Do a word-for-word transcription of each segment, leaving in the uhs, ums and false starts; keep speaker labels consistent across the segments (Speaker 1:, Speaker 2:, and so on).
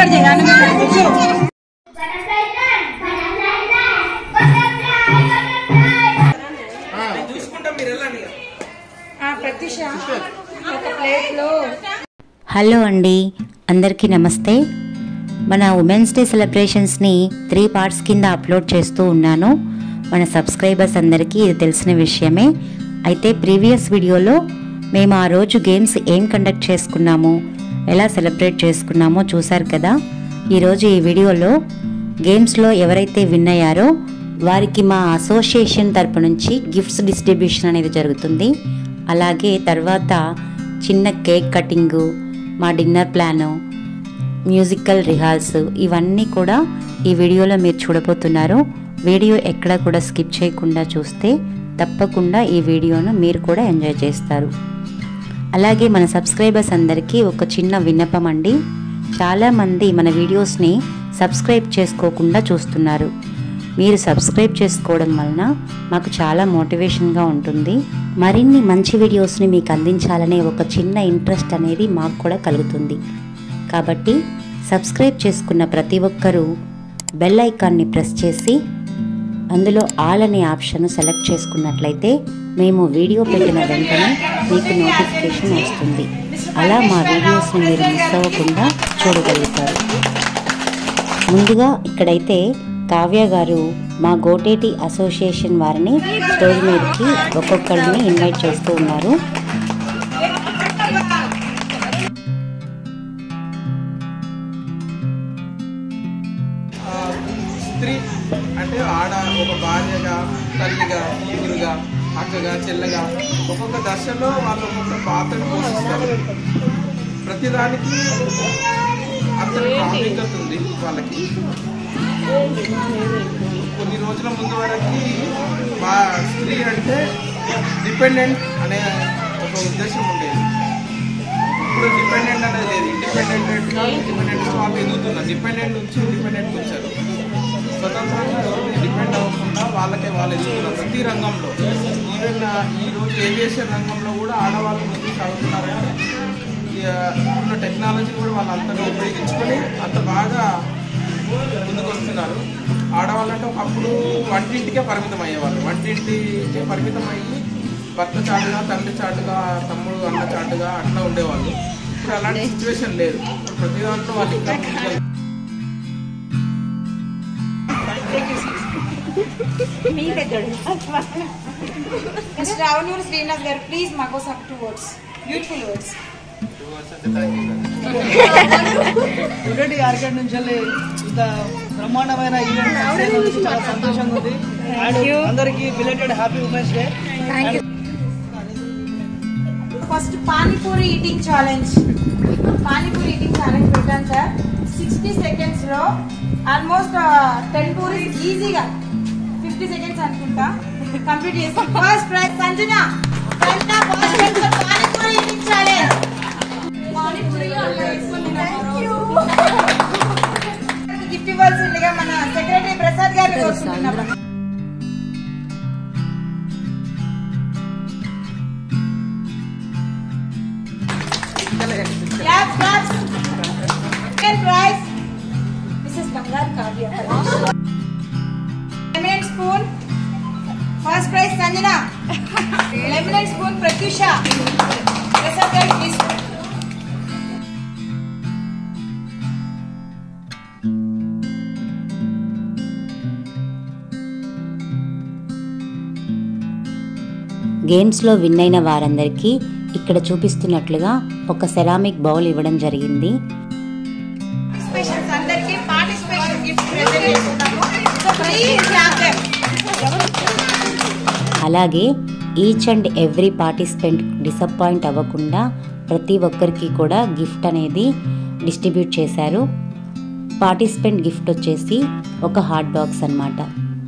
Speaker 1: कर देगा ना
Speaker 2: హలో అండి, అందరికీ నమస్తే. మన ఉమెన్స్ డే సెలబ్రేషన్స్ని త్రీ పార్ట్స్ కింద అప్లోడ్ చేస్తూ ఉన్నాను. మన సబ్స్క్రైబర్స్ అందరికీ ఇది తెలిసిన విషయమే. అయితే ప్రీవియస్ వీడియోలో మేము ఆ రోజు గేమ్స్ ఏం కండక్ట్ చేసుకున్నాము, ఎలా సెలబ్రేట్ చేసుకున్నామో చూశారు కదా. ఈరోజు ఈ వీడియోలో గేమ్స్లో ఎవరైతే విన్ అయ్యారో వారికి మా అసోసియేషన్ తరపు నుంచి గిఫ్ట్స్ డిస్ట్రిబ్యూషన్ అనేది జరుగుతుంది. అలాగే తర్వాత చిన్న కేక్ కటింగు, మా డిన్నర్ ప్లాను, మ్యూజికల్ రిహార్స్ ఇవన్నీ కూడా ఈ వీడియోలో మీరు చూడబోతున్నారు. వీడియో ఎక్కడ కూడా స్కిప్ చేయకుండా చూస్తే తప్పకుండా ఈ వీడియోను మీరు కూడా ఎంజాయ్ చేస్తారు. అలాగే మన సబ్స్క్రైబర్స్ అందరికీ ఒక చిన్న విన్నపం అండి. చాలామంది మన వీడియోస్ని సబ్స్క్రైబ్ చేసుకోకుండా చూస్తున్నారు. మీరు సబ్స్క్రైబ్ చేసుకోవడం వలన మాకు చాలా మోటివేషన్గా ఉంటుంది. మరిన్ని మంచి వీడియోస్ని మీకు అందించాలనే ఒక చిన్న ఇంట్రెస్ట్ అనేది మాకు కూడా కలుగుతుంది. కాబట్టి సబ్స్క్రైబ్ చేసుకున్న ప్రతి ఒక్కరూ బెల్ ఐకాన్ని ప్రెస్ చేసి అందులో ఆల్ అనే ఆప్షన్ సెలెక్ట్ చేసుకున్నట్లయితే మేము వీడియో పెట్టిన వెంటనే మీకు నోటిఫికేషన్ వస్తుంది. అలా మా వీడియోస్ని మీరు మిస్ అవ్వకుండా చూడగలుగుతారు. ముందుగా ఇక్కడైతే కావ్య గారు మా గోటేటి అసోసియేషన్ వారిని స్టేజ్ మీదకి ఒక్కొక్కరిని ఇన్వైట్ చేస్తూ ఉన్నారు.
Speaker 3: స్త్రీ అంటే ఆడ ఒక భార్యగా, తల్లిగా, కూతురుగా, అక్కగా, చెల్లెగా ఒక్కొక్క దశలో వాళ్ళు ఒక్కొక్క పాత్రను పోషిస్తారు. ప్రతిదానికి అంత ప్రాముఖ్యత ఉంది వాళ్ళకి. కొన్ని రోజుల ముందు వరకు మా స్త్రీ అంటే డిపెండెంట్ అనే ఒక ఉద్దేశం ఉండేది. ఇప్పుడు డిపెండెంట్ అనేది లేదు. ఇండిపెండెంట్గా ఇండిపెండెంట్గా వాళ్ళు ఎదుగుతున్నారు. డిపెండెంట్ నుంచి ఇండిపెండెంట్కి వచ్చారు. స్వతంత్రంగా ఎవరు డిపెండ్ అవ్వకుండా వాళ్ళకే వాళ్ళు ఎదుగుతున్నారు ప్రతి రంగంలో. ఈవెన్ ఈరోజు ఏవియేషన్ రంగంలో కూడా ఆడవాళ్ళు ముందుకు సాగుతున్నారంటే ఉన్న టెక్నాలజీ కూడా వాళ్ళు అంతగా ఉపయోగించుకొని అంత బాగా ముందుకు వస్తున్నారు. ఆడవాళ్ళంటే ఒకప్పుడు వంటింటికే పరిమితం అయ్యేవాళ్ళు. వంటింటికే పరిమితం అయ్యి భర్త చాటుగా, తండ్రి చాటుగా, తమ్ముడు అన్న చాటుగా అట్లా ఉండేవాళ్ళు. ఇప్పుడు అలాంటి సిచ్యువేషన్ లేదు. ఇప్పుడు ప్రతి దాంట్లో వాళ్ళు ఇంకా
Speaker 1: ప్లీజ్ మాకు టూ వర్డ్స్, బ్యూటిఫుల్ వర్డ్స్.
Speaker 4: ఉడటి ఆర్కెడ్ నుంచి ఇంత బ్రహ్మాండమైన ఈవెంట్ చాలా సంతోషంగా ఉంది. అందరికి belated happy women's day.
Speaker 1: First panipuri eating challenge panipuri eating challenge పెట్టాను సార్. సిక్స్టీ సెకండ్స్ లో ఆల్మోస్ట్ టెన్ పూరీస్ ఈజీగా ఫిఫ్టీ సెకండ్స్ అనుకుంటా కంప్లీట్ చేస్తాం. First prize Sanjana. Panipuri eating challenge. Gift ఇవ్వాల్సిందిగా మన సెక్రటరీ ప్రసాద్ గారిని కోరుకుంటున్నాం. Mrs Bangaru Kavya. Lemon spoon first prize Sanjana. Lemon spoon Pratyusha. Prasad garu please.
Speaker 2: గేమ్స్లో విన్ అయిన వారందరికీ ఇక్కడ చూపిస్తున్నట్లుగా ఒక సెరామిక్ బౌల్ ఇవ్వడం జరిగింది. అలాగే each and every participant disappoint అవ్వకుండా ప్రతి ఒక్కరికి కూడా గిఫ్ట్ అనేది డిస్ట్రిబ్యూట్ చేశారు. పార్టిసిపెంట్ గిఫ్ట్ వచ్చేసి ఒక హాట్ బాక్స్ అన్నమాట.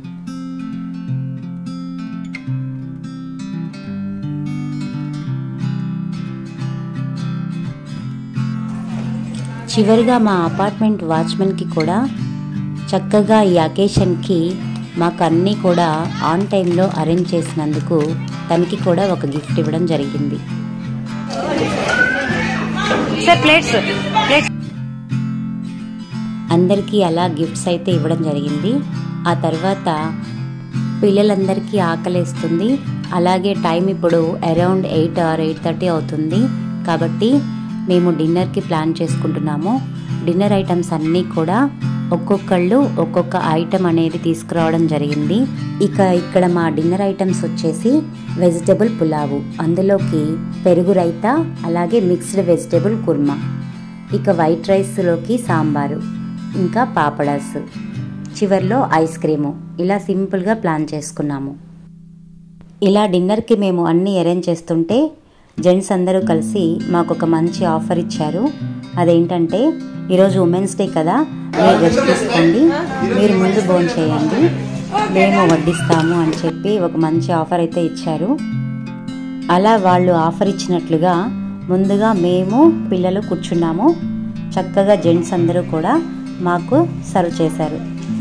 Speaker 2: చివరిగా మా అపార్ట్మెంట్ వాచ్మెన్కి కూడా చక్కగా ఈ అకేషన్కి మాకు అన్నీ కూడా ఆన్ టైంలో అరేంజ్ చేసినందుకు తనకి కూడా ఒక గిఫ్ట్ ఇవ్వడం జరిగింది.
Speaker 5: సార్ ప్లేట్స్ ప్లేట్స్
Speaker 2: అందరికీ అలా గిఫ్ట్స్ అయితే ఇవ్వడం జరిగింది. ఆ తర్వాత పిల్లలందరికీ ఆకలేస్తుంది. అలాగే టైం ఇప్పుడు around eight or eight thirty అవుతుంది. కాబట్టి మేము డిన్నర్కి ప్లాన్ చేసుకుంటున్నాము. డిన్నర్ ఐటమ్స్ అన్నీ కూడా ఒక్కొక్కళ్ళు ఒక్కొక్క ఐటమ్ అనేది తీసుకురావడం జరిగింది. ఇక ఇక్కడ మా డిన్నర్ ఐటమ్స్ వచ్చేసి వెజిటబుల్ పులావు, అందులోకి పెరుగు రైతా, అలాగే మిక్స్డ్ వెజిటబుల్ కుర్మా, ఇక వైట్ రైస్లోకి సాంబారు, ఇంకా పాపడాస్, చివర్లో ఐస్ క్రీము. ఇలా సింపుల్గా ప్లాన్ చేసుకున్నాము. ఇలా డిన్నర్కి మేము అన్నీ అరేంజ్ చేస్తుంటే జెంట్స్ అందరూ కలిసి మాకు ఒక మంచి ఆఫర్ ఇచ్చారు. అదేంటంటే ఈరోజు ఉమెన్స్ డే కదా, మీరు రెస్ట్ తీసుకోండి, మీరు ముందు భోజనం చేయండి, మేము వడ్డిస్తాము అని చెప్పి ఒక మంచి ఆఫర్ అయితే ఇచ్చారు. అలా వాళ్ళు ఆఫర్ ఇచ్చినట్లుగా ముందుగా మేము పిల్లలు కూర్చున్నాము. చక్కగా జెంట్స్ అందరూ కూడా మాకు సర్వ్ చేశారు.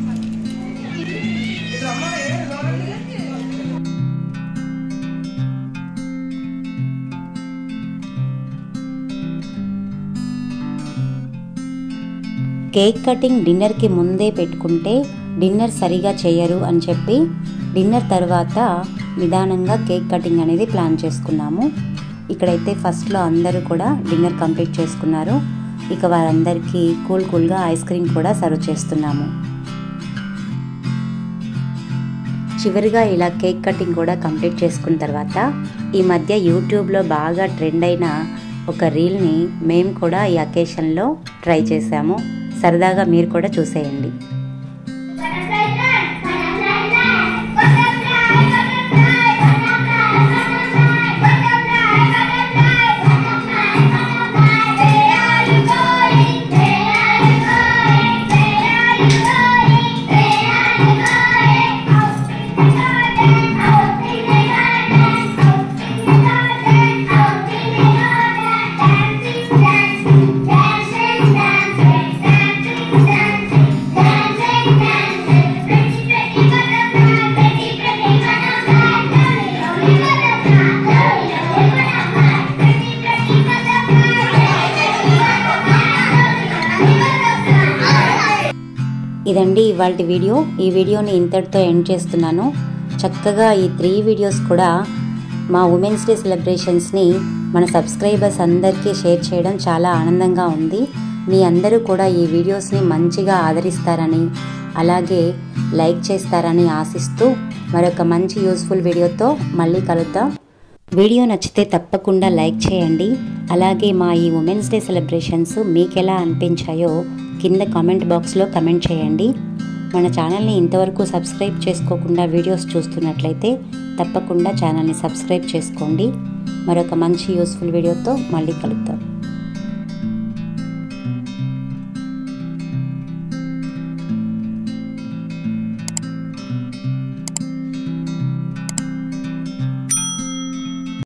Speaker 2: కేక్ కటింగ్ డిన్నర్కి ముందే పెట్టుకుంటే డిన్నర్ సరిగా చేయరు అని చెప్పి డిన్నర్ తర్వాత నిదానంగా కేక్ కటింగ్ అనేది ప్లాన్ చేసుకున్నాము. ఇక్కడైతే ఫస్ట్లో అందరూ కూడా డిన్నర్ కంప్లీట్ చేసుకున్నారు. ఇక వారందరికీ కూల్ కూల్గా ఐస్ క్రీమ్ కూడా సర్వ్ చేస్తున్నాము. చివరిగా ఇలా కేక్ కటింగ్ కూడా కంప్లీట్ చేసుకున్న తర్వాత ఈ మధ్య యూట్యూబ్లో బాగా ట్రెండ్ అయిన ఒక రీల్ని మేము కూడా ఈ అకేషన్లో ట్రై చేసాము. సరదాగా మీరు కూడా చూసేయండి. ఇదండి ఇవాల్టి వీడియో. ఈ వీడియోని ఇంతటితో ఎండ్ చేస్తున్నాను. చక్కగా ఈ త్రీ వీడియోస్ కూడా మా ఉమెన్స్ డే సెలబ్రేషన్స్ని మన సబ్స్క్రైబర్స్ అందరికీ షేర్ చేయడం చాలా ఆనందంగా ఉంది. మీ అందరూ కూడా ఈ వీడియోస్ని మంచిగా ఆదరిస్తారని, అలాగే లైక్ చేస్తారని ఆశిస్తూ మరొక మంచి యూస్ఫుల్ వీడియోతో మళ్ళీ కలుద్దాం. వీడియో నచ్చితే తప్పకుండా లైక్ చేయండి. అలాగే మా ఈ ఉమెన్స్ డే సెలబ్రేషన్స్ మీకు ఎలా అనిపించాయో కింద కామెంట్ బాక్స్లో కమెంట్ చేయండి. మన ఛానల్ని ఇంతవరకు సబ్స్క్రైబ్ చేసుకోకుండా వీడియోస్ చూస్తున్నట్లయితే తప్పకుండా ఛానల్ని సబ్స్క్రైబ్ చేసుకోండి. మరొక మంచి యూస్ఫుల్ వీడియోతో మళ్ళీ కలుద్దాం.